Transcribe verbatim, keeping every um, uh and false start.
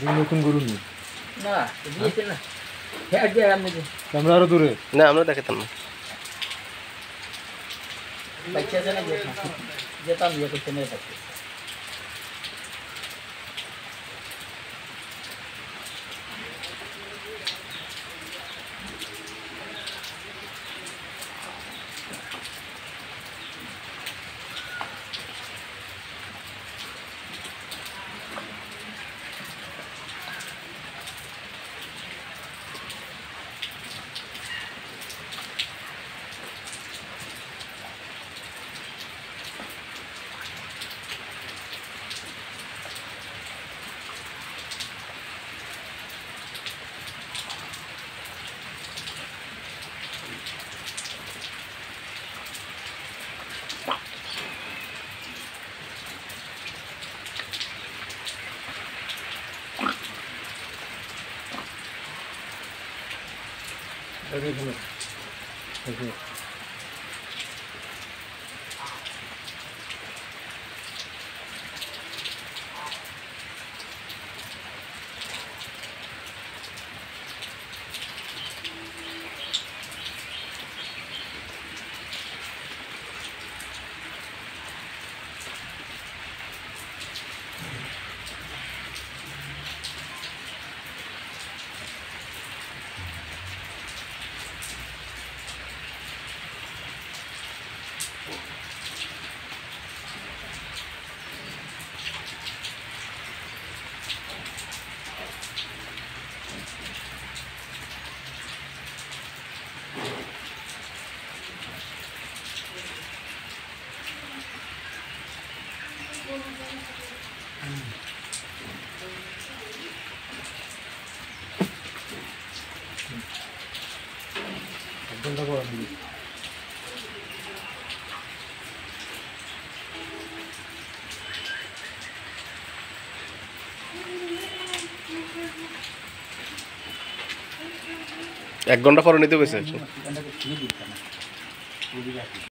নতুন গরু নেই না দিয়েছেন না হ্যাঁ যে আমি আমরা আরো দূরে না আমরা দেখাতাম না বাচ্চা জানা যেতাম ইয়ে করতে নিয়ে থাকতে ঘন্টা পর আমি এক ঘন্টা পরে নিতে গেছে।